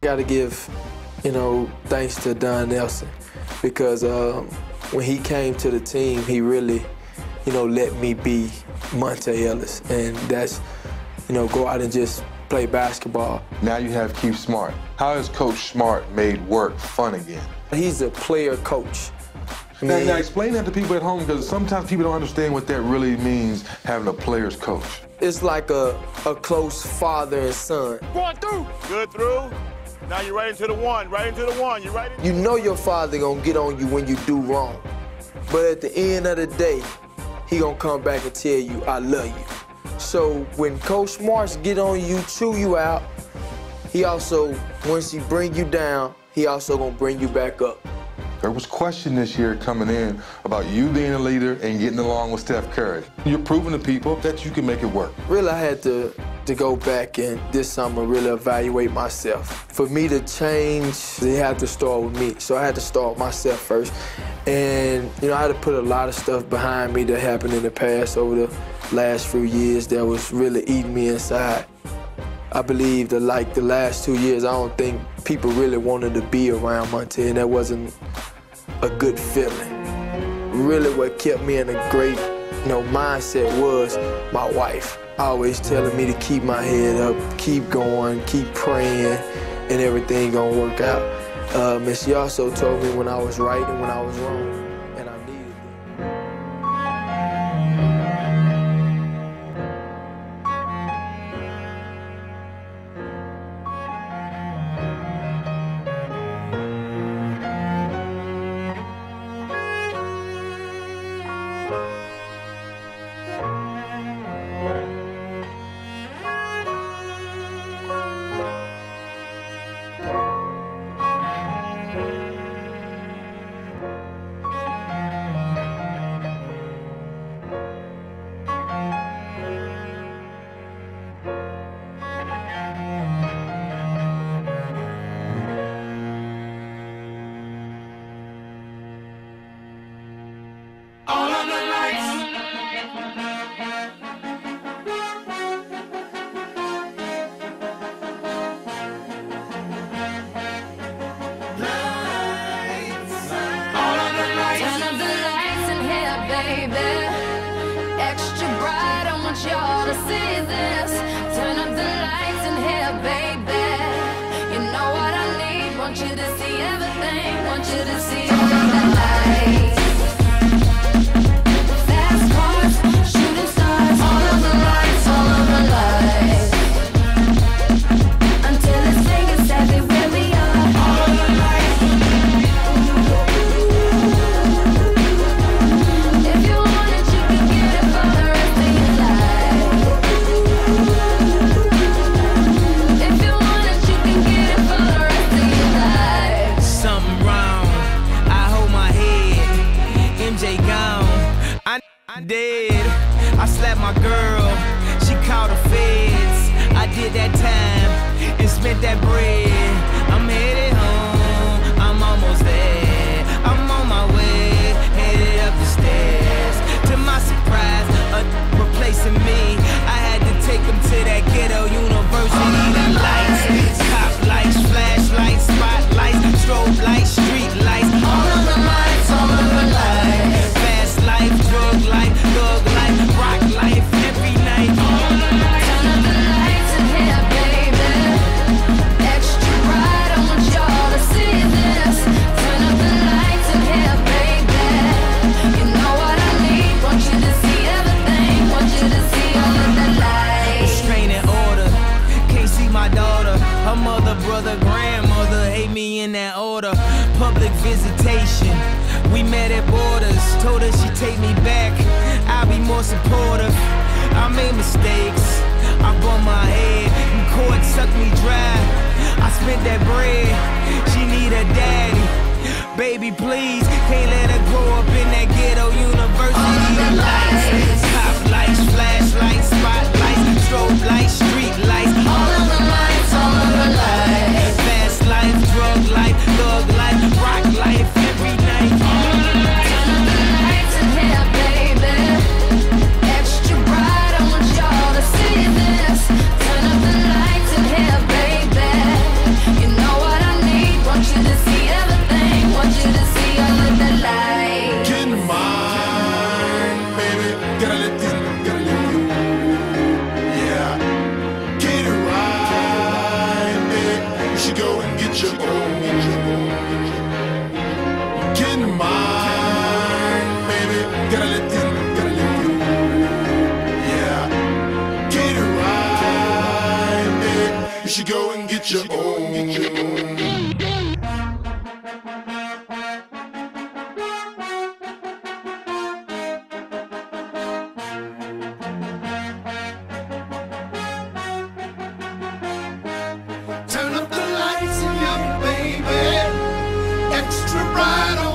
got to give, thanks to Don Nelson because when he came to the team, he really, let me be Monta Ellis, and that's, go out and just play basketball. Now you have Keith Smart. How has Coach Smart made work fun again? He's a player coach. Now explain that to people at home, because sometimes people don't understand what that really means, having a player's coach. It's like a close father and son. Going through. Good through. Now you're right into the one, You're right into You know your father gonna get on you when you do wrong. But at the end of the day, he gonna come back and tell you, I love you. So when Coach Smarts get on you, chew you out, he also, once he bring you down, he also gonna bring you back up. There was question this year coming in about you being a leader and getting along with Steph Curry. You're proving to people that you can make it work. Really, I had to go back and this summer really evaluate myself. For me to change, it had to start with me. So I had to start with myself first. And, I had to put a lot of stuff behind me that happened in the past over the last few years that was really eating me inside. I believe that like the last 2 years, I don't think people really wanted to be around Monta, and that wasn't a good feeling. Really what kept me in a great mindset was my wife. Always telling me to keep my head up, keep going, keep praying, and everything gonna work out. And she also told me when I was right and when I was wrong. You know right on.